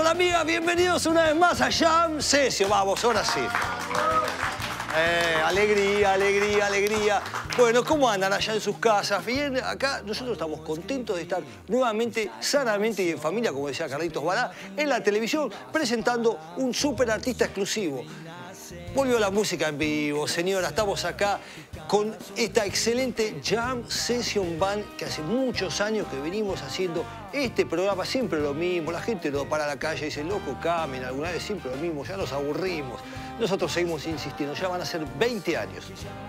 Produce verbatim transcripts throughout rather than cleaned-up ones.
amigas? Bienvenidos una vez más a Jam Session. Vamos, ahora sí. Eh, alegría, alegría, alegría. Bueno, ¿cómo andan allá en sus casas? Bien, acá nosotros estamos contentos de estar nuevamente, sanamente y en familia, como decía Carlitos Balá, en la televisión, presentando un súper artista exclusivo. Volvió la música en vivo, señora. Estamos acá con esta excelente Jam Session Band que hace muchos años que venimos haciendo este programa. Siempre lo mismo. La gente lo para a la calle y dice, loco, camen. Alguna vez siempre lo mismo. Ya nos aburrimos. Nosotros seguimos insistiendo. Ya van a ser veinte años.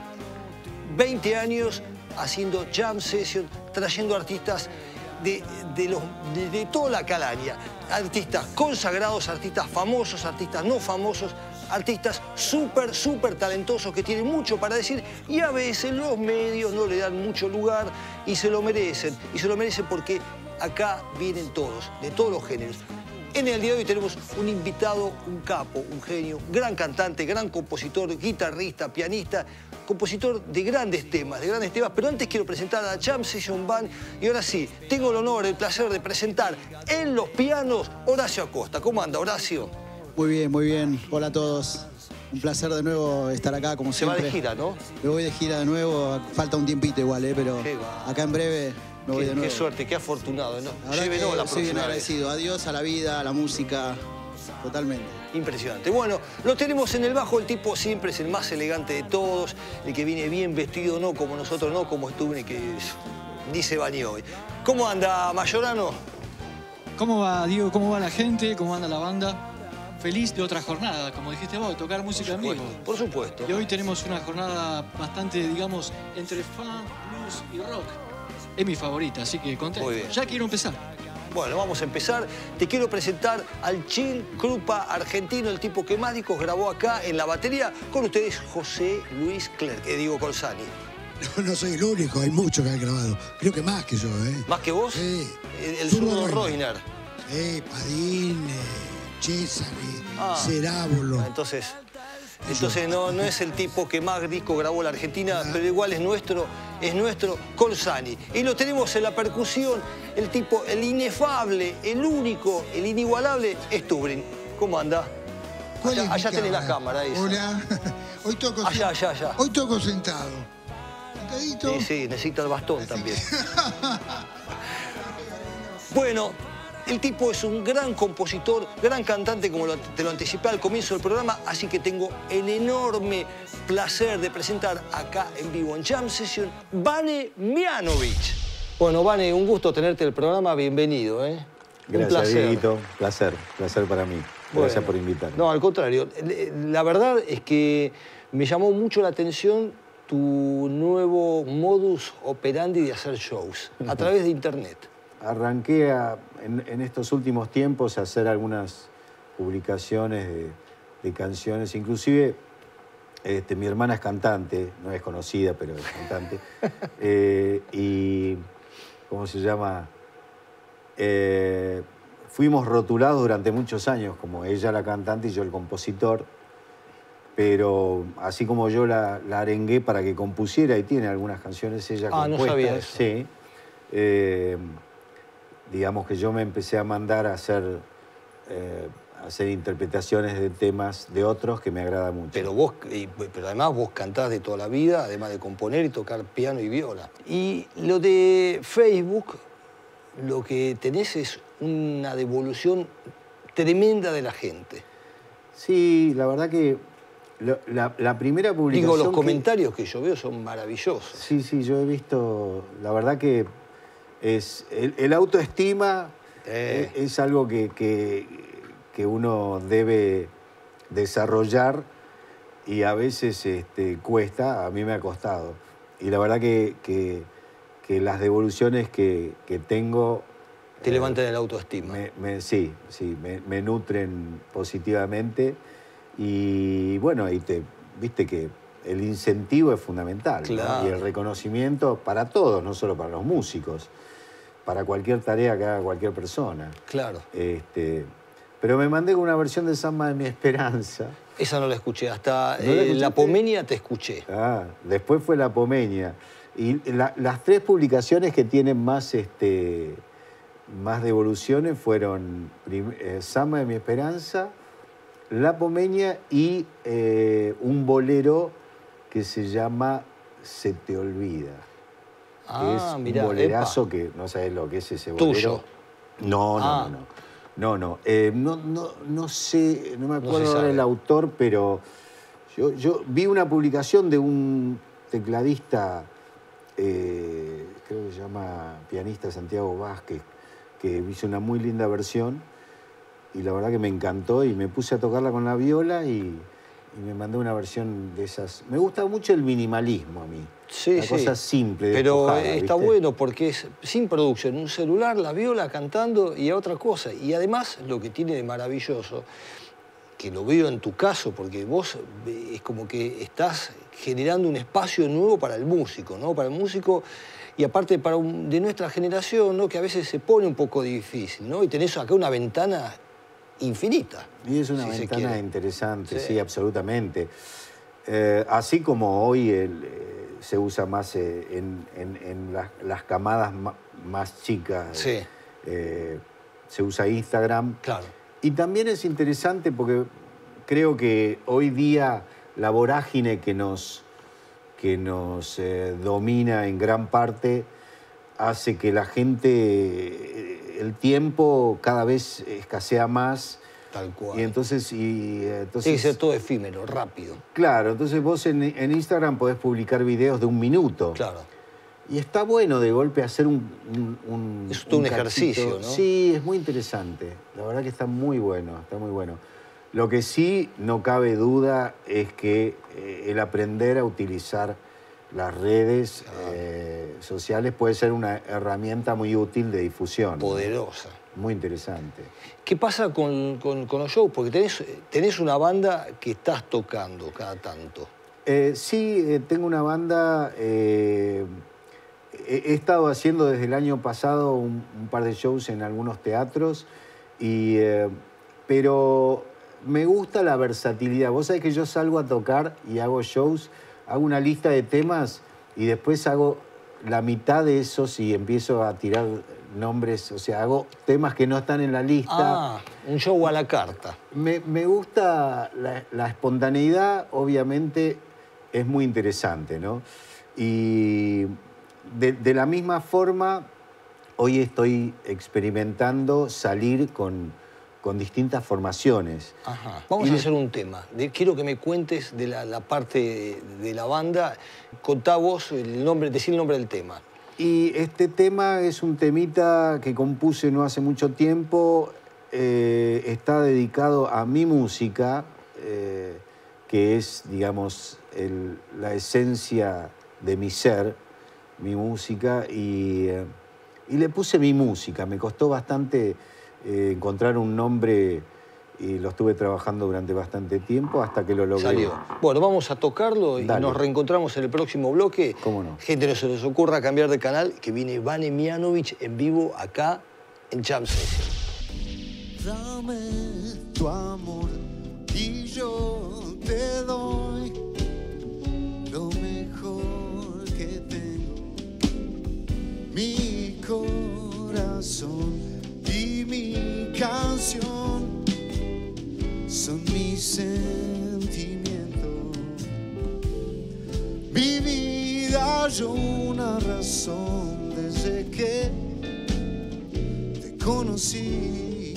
veinte años haciendo Jam Session, trayendo artistas de, de, los, de, de toda la calaña. Artistas consagrados, artistas famosos, artistas no famosos, artistas súper, súper talentosos que tienen mucho para decir y a veces los medios no le dan mucho lugar y se lo merecen. Y se lo merecen porque acá vienen todos, de todos los géneros. En el día de hoy tenemos un invitado, un capo, un genio, gran cantante, gran compositor, guitarrista, pianista, compositor de grandes temas, de grandes temas. Pero antes quiero presentar a la Jam Session Band y ahora sí, tengo el honor, el placer de presentar en los pianos Horacio Acosta. ¿Cómo anda, Horacio? Muy bien, muy bien. Hola a todos. Un placer de nuevo estar acá, como Se siempre. va de gira, ¿no? Me voy de gira de nuevo. Falta un tiempito igual, ¿eh? Pero acá en breve me voy qué, de nuevo. Qué suerte, qué afortunado, ¿no? La Lleve, no, la estoy bien próxima agradecido. vez. Adiós a la vida, a la música. Totalmente. Impresionante. Bueno, lo tenemos en el bajo. El tipo siempre es el más elegante de todos. El que viene bien vestido, no como nosotros, no como Stubne, que ni se bañó hoy. ¿Cómo anda, Mayorano? ¿Cómo va, Diego? ¿Cómo va la gente? ¿Cómo anda la banda? Feliz de otra jornada, como dijiste vos, de tocar música en vivo. Por supuesto. Y hoy tenemos una jornada bastante, digamos, entre funk, blues y rock. Es mi favorita, así que contento. Muy bien. Ya quiero empezar. Bueno, vamos a empezar. Te quiero presentar al Chin Krupa argentino, el tipo que más discos grabó acá en la batería. Con ustedes, José Luis Clerc, que digo Colsani. No, no soy el único, hay muchos que han grabado. Creo que más que yo, ¿eh? ¿Más que vos? Sí. El, el Zurdo zurdo Roiner. Roiner. Sí, Padín, eh, Cesari, Ah. Cerábulo. Entonces, entonces no, no es el tipo que más disco grabó la Argentina, pero igual es nuestro, es nuestro Colsani. Y lo tenemos en la percusión, el tipo, el inefable, el único, el inigualable, Stubrin. ¿Cómo anda? ¿Cuál Allá, es mi allá tenés la cámara? cámara, esa. Hola. Hoy toco, Allá, allá, allá. Hoy toco sentado. Sentadito. Sí, sí, necesita el bastón también. Bueno, el tipo es un gran compositor, gran cantante, como lo- te lo anticipé al comienzo del programa, así que tengo el enorme placer de presentar acá en vivo en Jam Session, Vane Mianovic. Bueno, Vane, un gusto tenerte en el programa, bienvenido, ¿eh? Un Gracias, placer. Dieguito. Placer, placer para mí. Gracias Bueno, por invitarme. No, al contrario. La verdad es que me llamó mucho la atención tu nuevo modus operandi de hacer shows a través de internet. Arranqué a- en, en estos últimos tiempos a hacer algunas publicaciones de, de canciones. Inclusive, este, mi hermana es cantante, no es conocida, pero es cantante. Eh, y, ¿cómo se llama? Eh, fuimos rotulados durante muchos años, como ella la cantante y yo el compositor. Pero así como yo la, la arengué para que compusiera, y tiene algunas canciones ella Ah, no compuestas. sabía eso. Sí. Eh, digamos que yo me empecé a mandar a hacer, eh, a hacer interpretaciones de temas de otros que me agrada mucho. Pero vos, y- pero además vos cantás de toda la vida, además de componer y tocar piano y viola. Y lo de Facebook, lo que tenés es una devolución tremenda de la gente. Sí, la verdad que lo- la, la primera publicación... Digo, los que- comentarios que yo veo son maravillosos. Sí, sí, yo he visto, la verdad que es el, el autoestima Eh. es, es algo que, que, que uno debe desarrollar y a veces este, cuesta, a mí me ha costado. Y la verdad que, que, que las devoluciones que, que tengo... Te eh, levantan el autoestima. me- me- sí, sí, me, me nutren positivamente y bueno, y te, viste que el incentivo es fundamental, ¿no? Claro. Y el reconocimiento para todos, no solo para los músicos, para cualquier tarea que haga cualquier persona. Claro. Este, pero me mandé con una versión de Samba de mi Esperanza. Esa no la escuché. Hasta ¿No la eh, escuchaste? La Pomenia te escuché. Ah, después fue La Pomeña. Y la- las tres publicaciones que tienen más, este, más devoluciones fueron eh, Samba de mi Esperanza, La Pomeña y eh, un bolero que se llama Se te olvida. Ah, que es mirá, un bolerazo epa. que no sabes lo que es ese bolero. Tuyo. No, no, Ah. no. no. No, no, eh, no, no, no sé, no me No acuerdo se ahora sabe. el autor, pero yo, yo vi una publicación de un tecladista, eh, creo que se llama pianista Santiago Vázquez, que hizo una muy linda versión y la verdad que me encantó y me puse a tocarla con la viola y, y me mandó una versión de esas. Me gusta mucho el minimalismo a mí. Sí, la sí. cosa simple, Pero despojada, está ¿viste? bueno porque es sin producción, un celular, la viola cantando y a otra cosa. Y además lo que tiene de maravilloso, que lo veo en tu caso, porque vos es como que estás generando un espacio nuevo para el músico, ¿no? Para el músico y aparte para un, de nuestra generación, ¿no? Que a veces se pone un poco difícil, ¿no? Y tenés acá una ventana infinita. Y es una si se ventana quiere. interesante, Sí. sí, absolutamente. Eh, así como hoy el, eh, se usa más eh, en, en- en las, las camadas ma- más chicas, Sí. eh, se usa Instagram. Claro. Y también es interesante porque creo que hoy día la vorágine que nos, que nos eh, domina en gran parte hace que la gente, eh, el tiempo cada vez escasea más. Tal cual. Y entonces, y, eh, entonces Tiene que ser todo efímero, rápido. claro, entonces vos en, en Instagram podés publicar videos de un minuto. Claro. Y está bueno de golpe hacer un... un, un- Es todo un cachito. ejercicio, ¿no? Sí, es muy interesante. La verdad que está muy bueno, está muy bueno. Lo que sí no cabe duda es que eh, el aprender a utilizar las redes eh, sociales puede ser una herramienta muy útil de difusión. ¿no? Poderosa. Muy interesante. ¿Qué pasa con, con- con los shows? Porque tenés, tenés una banda que estás tocando cada tanto. Eh, sí, eh, tengo una banda. eh, he, he estado haciendo desde el año pasado un, un par de shows en algunos teatros, y, eh, pero me gusta la versatilidad. Vos sabés que yo salgo a tocar y hago shows, hago una lista de temas y después hago la mitad de esos y empiezo a tirar nombres, o sea, hago temas que no están en la lista. Ah, un show a la carta. Me, me gusta la, la espontaneidad, obviamente es muy interesante, ¿no? Y de, de la misma forma, hoy estoy experimentando salir con, con distintas formaciones. Ajá. Vamos Y a le- hacer un tema. De- quiero que me cuentes de la, la parte de, de la banda. Contá vos el nombre, decí el nombre del tema. Y este tema es un temita que compuse no hace mucho tiempo, eh, está dedicado a mi música, eh, que es, digamos, el- la esencia de mi ser, mi música, y, eh, y le puse mi música. Me costó bastante eh, encontrar un nombre y lo estuve trabajando durante bastante tiempo hasta que lo logré. Salió. Bueno, vamos a tocarlo y Dale. nos reencontramos en el próximo bloque. ¿Cómo no? Gente, no se les ocurra cambiar de canal, que viene Vane Mianovich en vivo acá en Jam Session. Dame tu amor y yo te doy lo mejor que tengo. Mi corazón y mi canción son mis sentimientos. Mi vida yo una razón desde que te conocí.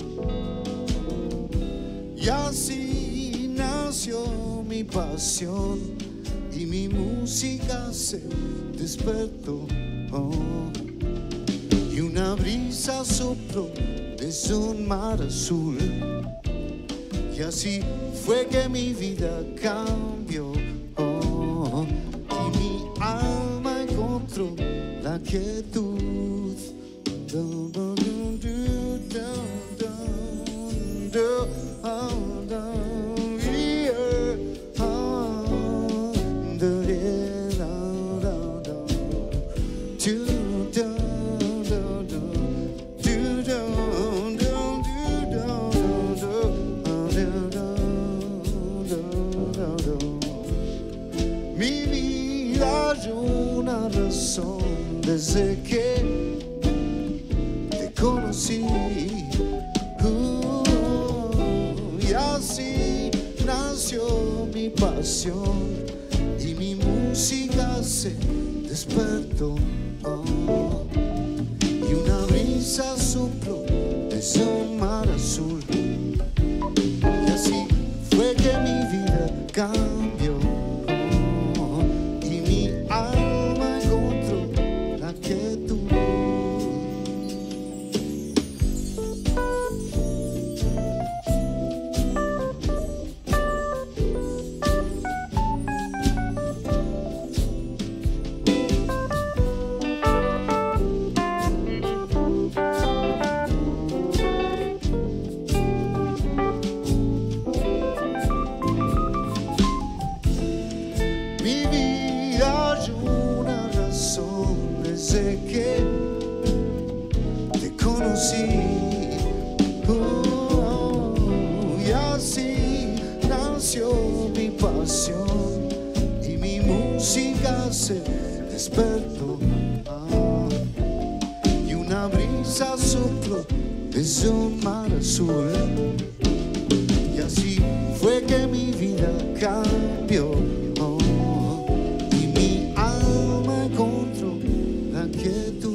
Y así nació mi pasión y mi música se despertó. Oh. Y una brisa sopló desde un mar azul. Y así fue que mi vida cambió. Oh. Y mi alma encontró la quietud. Dun, dun, dun, dun, dun, dun, dun. Oh, dun, yeah. Oh, dun, yeah, dun, dun, dun. Dun, dun, dun, dun. Dun, dun, dun, dun, dun, dun. Oh, dun, dun, dun, dun, dun. Mi vida yo una razón desde que te conocí. Uh, y así nació mi pasión y mi música se despertó. Oh, y una brisa sopló desde un mar azul. Y así fue que mi vida cambió. Oh, y mi alma encontró la quietud. Y mi música se despertó. Ah, y una brisa sopló desde un mar azul. Y así fue que mi vida cambió. Oh, y mi alma encontró la quietud.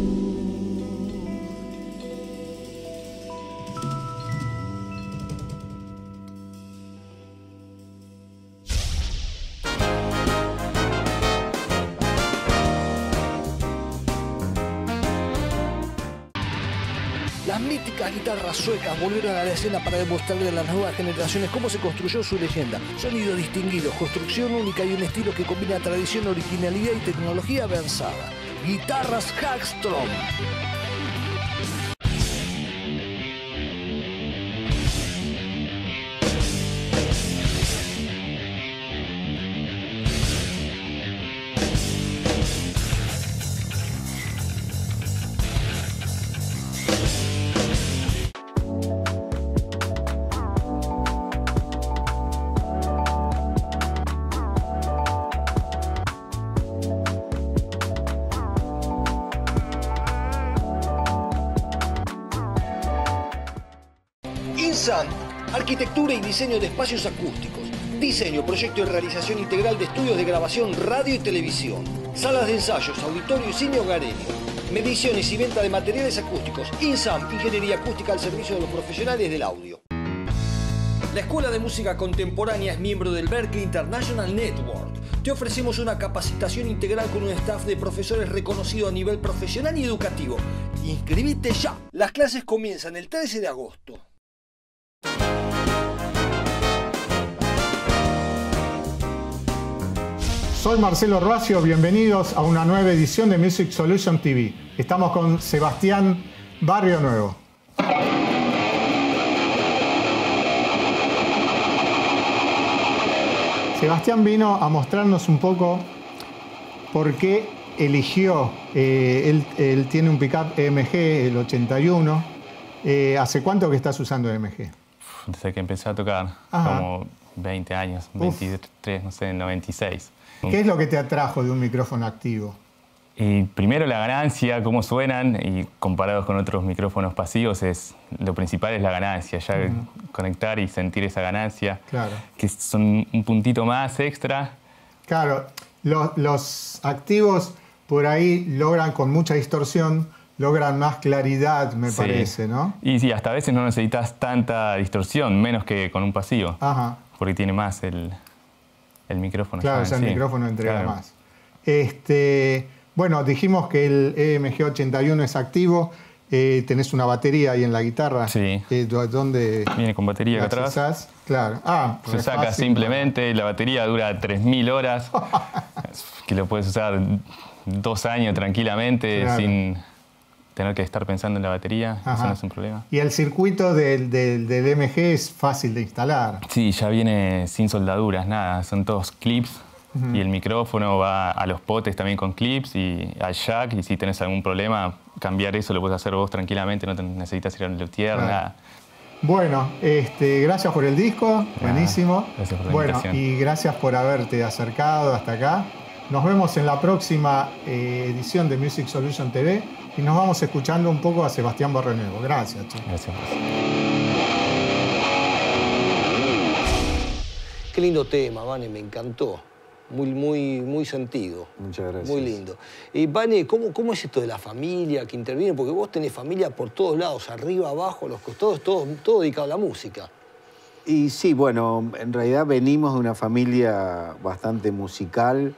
Las míticas guitarras suecas volvieron a la escena para demostrarle a las nuevas generaciones cómo se construyó su leyenda. Sonido distinguido, construcción única y un estilo que combina tradición, originalidad y tecnología avanzada. Guitarras Hagström. INSANT, arquitectura y diseño de espacios acústicos. Diseño, proyecto y realización integral de estudios de grabación, radio y televisión. Salas de ensayos, auditorio y cine hogareño. Mediciones y venta de materiales acústicos. INSANT, ingeniería acústica al servicio de los profesionales del audio. La Escuela de Música Contemporánea es miembro del Berklee International Network. Te ofrecemos una capacitación integral con un staff de profesores reconocido a nivel profesional y educativo. ¡Inscribite ya! Las clases comienzan el trece de agosto. Soy Marcelo Roacio, bienvenidos a una nueva edición de Music Solution T V. Estamos con Sebastián Barrio Nuevo. Sebastián vino a mostrarnos un poco por qué eligió, eh, él, él tiene un pickup E M G, el ochenta y uno. Eh, ¿Hace cuánto que estás usando E M G? Desde que empecé a tocar, Ajá. como veinte años, veintitrés, no sé, noventa y seis. ¿Qué es lo que te atrajo de un micrófono activo? Y primero la ganancia, cómo suenan, y comparados con otros micrófonos pasivos, es lo principal es la ganancia, ya uh-huh. conectar y sentir esa ganancia, claro. que son un puntito más extra. Claro, los, los activos por ahí logran con mucha distorsión, logran más claridad, me sí. parece, ¿no? Y sí, hasta a veces no necesitas tanta distorsión, menos que con un pasivo, Ajá. porque tiene más el, el micrófono. Claro, o sea, el sí. micrófono entrega claro. más. Este, bueno, dijimos que el E M G ochenta y uno es activo. Eh, tenés una batería ahí en la guitarra. Sí. Eh, ¿Dónde viene con batería acá atrás? Accesás? Claro. Ah, se saca fácil, simplemente, ¿no? La batería dura tres mil horas, que lo puedes usar dos años tranquilamente, claro. sin tener que estar pensando en la batería. Ajá. Eso no es un problema. Y el circuito del, del, del E M G es fácil de instalar. Sí, ya viene sin soldaduras, nada. Son todos clips. Uh-huh. Y el micrófono va a los potes también con clips y al jack. Y si tenés algún problema, cambiar eso lo puedes hacer vos tranquilamente. No te necesitas ir al luthier, claro. nada. Bueno, este, gracias por el disco. Buenísimo. Gracias por la bueno, invitación. Y gracias por haberte acercado hasta acá. Nos vemos en la próxima eh, edición de Music Solution T V y nos vamos escuchando un poco a Sebastián Barrenuevo. Gracias, chicos. Gracias. Qué lindo tema, Vane, me encantó. Muy, muy, muy sentido. Muchas gracias. Muy lindo. Y Vane, ¿cómo, ¿cómo es esto de la familia que interviene? Porque vos tenés familia por todos lados, arriba, abajo, los costados, todo, todo dedicado a la música. Y sí, bueno, en realidad venimos de una familia bastante musical.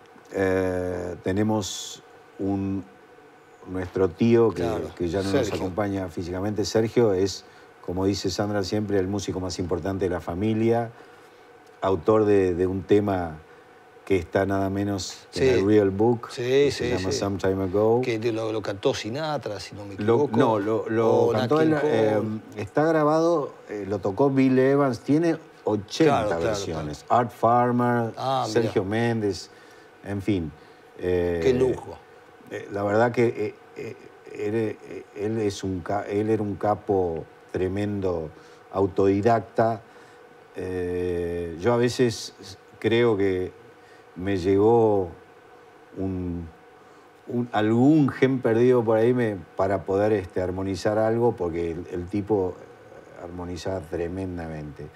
Eh, tenemos un, nuestro tío, que, Claro, que ya no Sergio. nos acompaña físicamente, Sergio, es, como dice Sandra siempre, el músico más importante de la familia, autor de, de un tema que está nada menos Sí. en el Real Book, Sí, que sí, se llama sí. Some Time Ago. Que lo, lo cantó Sinatra, si no me Lo- equivoco. no, lo, lo O cantó Nat él, King eh, Cole. está grabado, eh, lo tocó Bill Evans, tiene ochenta Claro, claro, versiones. Art Farmer, Ah, Sergio mira. Méndez, en fin. Eh, Qué lujo. eh, la verdad que eh, eh, él, eh, él es un, ca- él era un capo tremendo, autodidacta. Eh, yo a veces creo que me llegó un, un- algún gen perdido por ahí me, para poder este, armonizar algo, porque el, el tipo armonizaba tremendamente.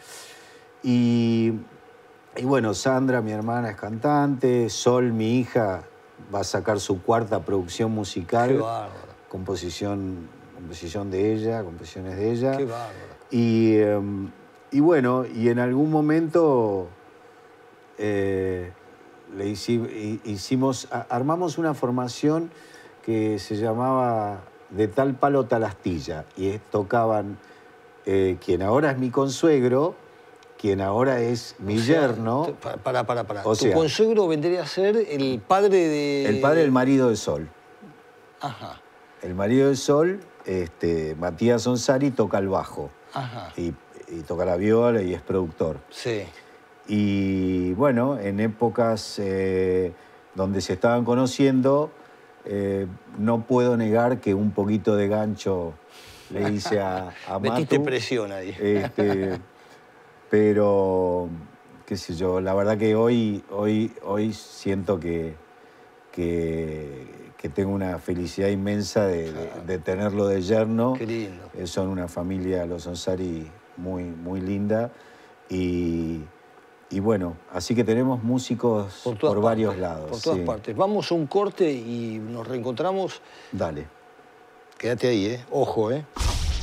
Y, y bueno, Sandra, mi hermana, es cantante. Sol, mi hija, va a sacar su cuarta producción musical. Qué bárbaro. Composición, composición de ella, composiciones de ella. Qué bárbaro. Y, eh, y bueno, y en algún momento eh, le hici- hicimos, a- armamos una formación que se llamaba De tal palo tal astilla. Y es- tocaban eh, quien ahora es mi consuegro, quien ahora es mi O sea, yerno, te- pa- Para, para, para. O Tu sea- consuegro vendría a ser el padre de... el padre del marido de Sol. Ajá, El marido de Sol, este, Matías Onsari, toca el bajo. ajá. Y, y toca la viola y es productor. Sí. Y bueno, en épocas eh, donde se estaban conociendo, eh, no puedo negar que un poquito de gancho le hice a, a Metiste Matu. presión ahí. Este, pero, qué sé yo, la verdad que hoy, hoy, hoy siento que, que, que tengo una felicidad inmensa de, de- de tenerlo de yerno. Qué lindo. Eh, son una familia, los Onsari, muy, muy linda. Y, y bueno, así que tenemos músicos por, todas varios partes, lados. Por todas sí. partes. Vamos a un corte y nos reencontramos. Dale. Quédate ahí, ¿eh? Ojo, ¿eh?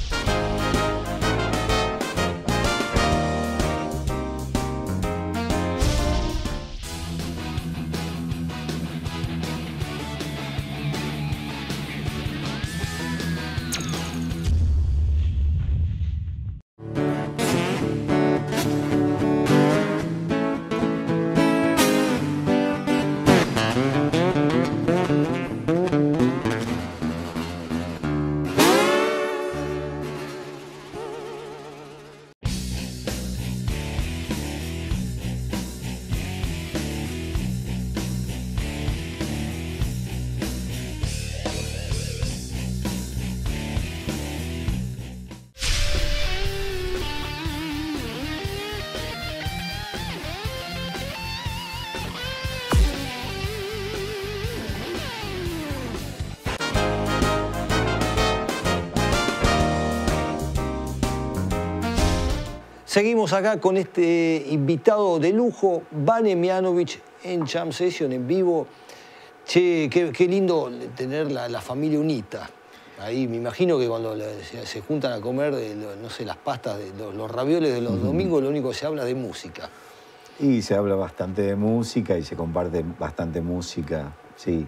Seguimos acá con este invitado de lujo, Vane Mianovich, en Jam Session en vivo. Che, qué, qué lindo tener la, la familia unita. Ahí me imagino que cuando le- se, se juntan a comer, de, lo- no sé, las pastas, de, los, los ravioles de los domingos, lo único que se habla es de música. Y se habla bastante de música y se comparte bastante música, sí.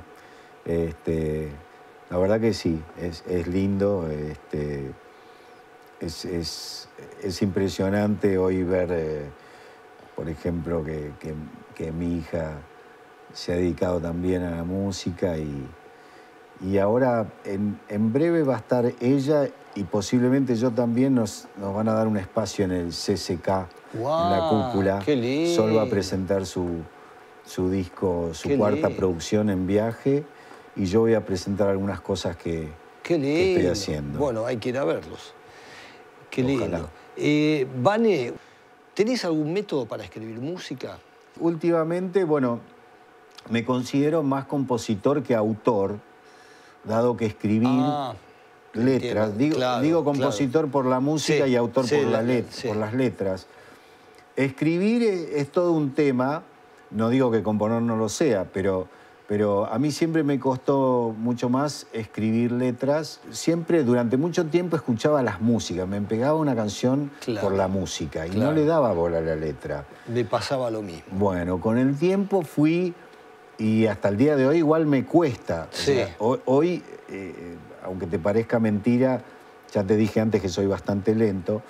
Este, la verdad que sí, es, es lindo. Este, es, es, es impresionante hoy ver, eh, por ejemplo, que, que- que mi hija se ha dedicado también a la música y, y ahora en, en breve va a estar ella y posiblemente yo también, nos, nos van a dar un espacio en el C C K, en la ¡Guau! cúpula. ¡Qué lindo! Sol va a presentar su, su disco, su ¡Qué cuarta lindo! producción en viaje y yo voy a presentar algunas cosas que, Qué lindo. que estoy haciendo. Bueno, hay que ir a verlos. Qué Ojalá. lindo. Eh, Vane, ¿tenés algún método para escribir música? Últimamente, bueno, me considero más compositor que autor, dado que escribir Ah, letras, entiendo. digo, Claro, digo compositor claro. por la música Sí, y autor sí, por, la- la let- sí. por las letras. Escribir es, es todo un tema, no digo que componer no lo sea, pero, pero a mí siempre me costó mucho más escribir letras. Siempre, durante mucho tiempo, escuchaba las músicas, me pegaba una canción Claro, por la música y claro. no le daba bola a la letra. Me pasaba lo mismo. Bueno, con el tiempo fui, y hasta el día de hoy igual me cuesta. O Sí. sea, hoy, hoy, eh, aunque te parezca mentira, ya te dije antes que soy bastante lento,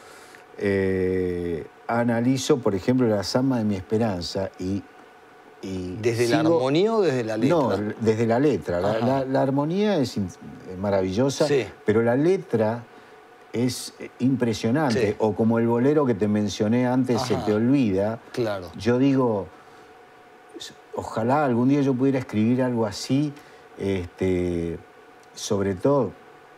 eh, analizo, por ejemplo, la Samba de mi Esperanza y... y ¿Desde la sigo- armonía o desde la letra? No, desde la letra. La, Ajá. la- la armonía es in- es maravillosa, Sí. pero la letra es impresionante. Sí. O como el bolero que te mencioné antes, Se Ajá. te olvida. Claro. Yo digo, ojalá algún día yo pudiera escribir algo así, este, sobre todo,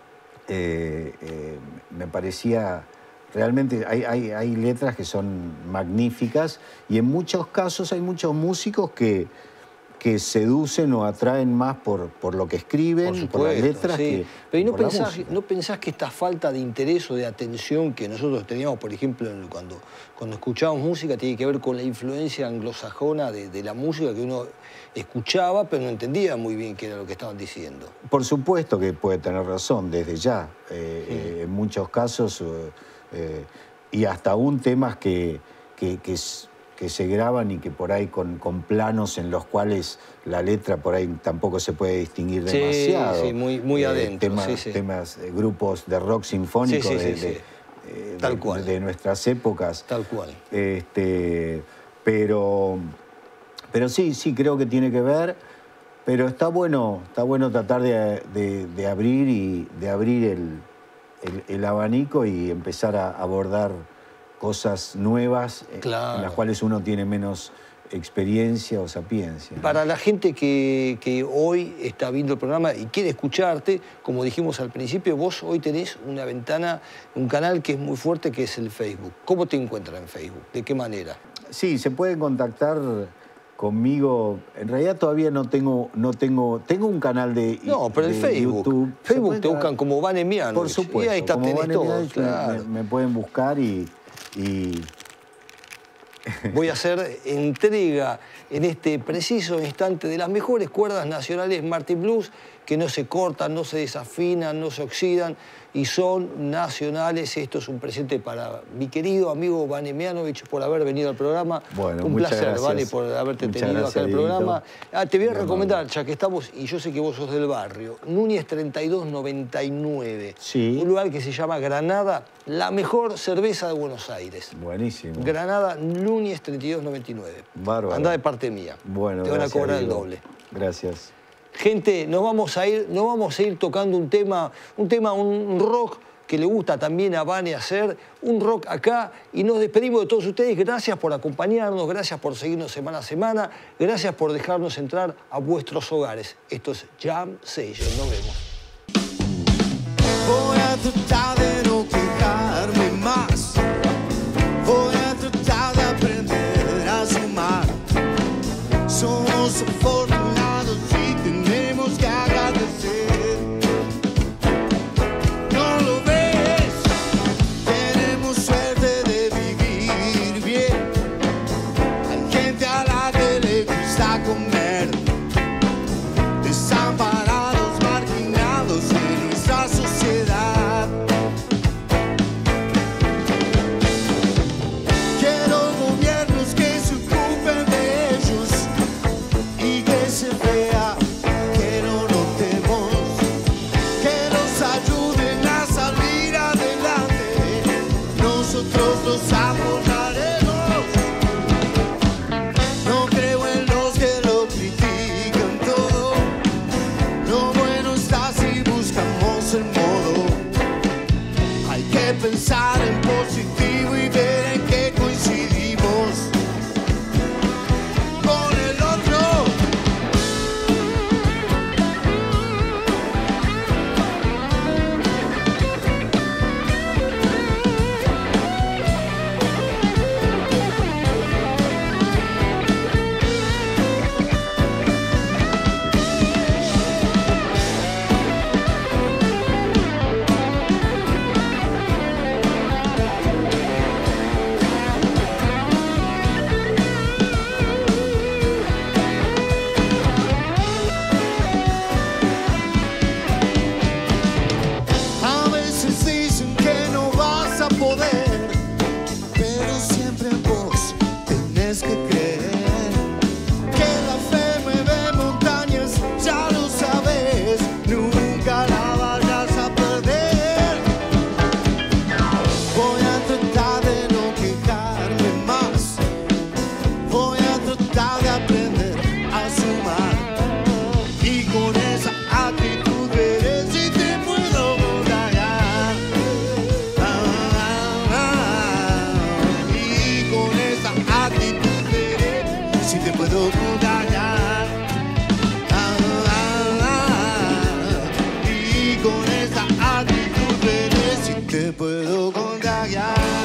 eh, eh, me parecía, realmente hay, hay, hay letras que son magníficas y en muchos casos hay muchos músicos que, que seducen o atraen más por, por lo que escriben, Por por, las supuesto, letras sí. que Pero ¿y no por la pensás, música. no pensás que esta falta de interés o de atención que nosotros teníamos, por ejemplo, en- cuando, cuando escuchábamos música, tiene que ver con la influencia anglosajona de, de la música que uno escuchaba, pero no entendía muy bien qué era lo que estaban diciendo? Por supuesto que puede tener razón, desde ya. Eh, eh, en muchos casos, eh, eh, y hasta aún temas que, que, que, s- que se graban y que por ahí con, con planos en los cuales la letra por ahí tampoco se puede distinguir Sí, demasiado. sí, muy- muy adentro, Temas, sí, sí. temas, eh, grupos de rock sinfónico Sí, sí, de, sí, de- sí. eh, Tal de- cual. de nuestras épocas. Tal cual. Este, pero, pero sí, sí, creo que tiene que ver. Pero está bueno, está bueno tratar de, de- de abrir y de abrir el, el- el abanico y empezar a abordar cosas nuevas eh, Claro. en las cuales uno tiene menos experiencia o sapiencia. ¿no? Para la gente que, que hoy está viendo el programa y quiere escucharte, como dijimos al principio, vos hoy tenés una ventana, un canal que es muy fuerte, que es el Facebook. ¿Cómo te encuentran en Facebook? ¿De qué manera? Sí, se pueden contactar conmigo. En realidad todavía no tengo, no tengo, tengo un canal de No, pero el de Facebook. YouTube. Se Facebook pueden te buscan contactar- como Vane Mianovich. Por supuesto. Y ahí está, como tenés Vane todo, Mianovich, me- claro. me, me pueden buscar y, y Voy a hacer entrega en este preciso instante de las mejores cuerdas nacionales Martin Blues, que no se cortan, no se desafinan, no se oxidan y son nacionales. Esto es un presente para mi querido amigo Vane Mianovich por haber venido al programa. Bueno, un muchas placer, gracias. Vane, por haberte Muchas tenido gracias, acá en el Dieguito. programa. Ah, te voy a Muy recomendar, amable. ya que estamos, y yo sé que vos sos del barrio, Núñez treinta y dos noventa y nueve. Sí. Un lugar que se llama Granada, la mejor cerveza de Buenos Aires. buenísimo. Granada, Núñez treinta y dos noventa y nueve. Bárbaro. Anda de parte mía. Bueno, Te van a gracias, cobrar el Diego. doble. Gracias. Gente, nos vamos a ir, nos vamos a ir tocando un tema, un tema, un rock que le gusta también a Vane hacer, un rock acá, y nos despedimos de todos ustedes. Gracias por acompañarnos, gracias por seguirnos semana a semana, gracias por dejarnos entrar a vuestros hogares. Esto es Jam Session. Nos vemos. Voy a tratar de no quejarme más. Voy a tratar de aprender a sumar. Somos afortunados y tenemos que agradecer. No lo ves, tenemos suerte de vivir bien. Hay gente a la que le gusta comer. Desamparados, marginados en nuestra sociedad. Quiero gobiernos que se ocupen de ellos y que se vea que no notemos, que nos ayuden a salir adelante. Nosotros los apoyaremos. No creo en los que lo critican todo. Lo bueno está si buscamos el modo. Hay que pensar en positivo y ver en qué coincidimos con el otro. contagiar. Ah, ah, ah. Y con esa actitud frenesí te puedo contagiar.